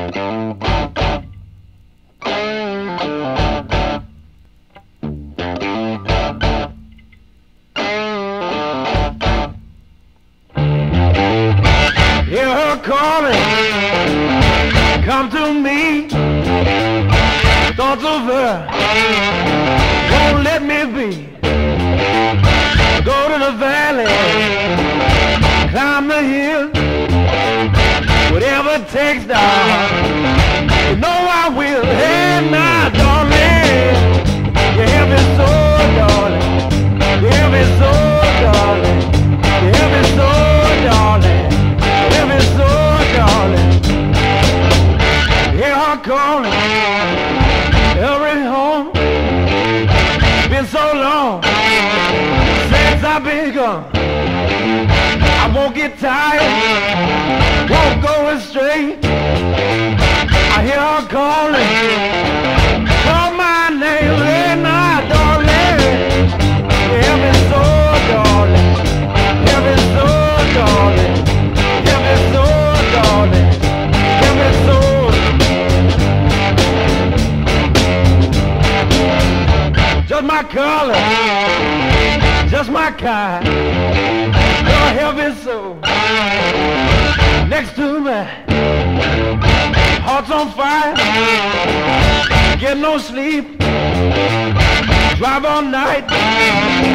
Hear her calling, come to me. Thoughts of her won't let me be. Go to the valley, climb the hill, whatever it takes, darling, you know I will. Hey, now, darling, you hear me so, darling, you hear me so, darling, you hear me so, darling, you hear me so, darling. Hear her calling, hurry home. Been so long since I've been gone. I won't get tired, won't go astray. I hear her calling, call my name. Hey, now, darling, you hear me so, darling, hear me so, darling, hear me so, darling, hear me so. Just my color, just my kind. Your heavy soul next to me, heart's on fire. Get no sleep, drive all night.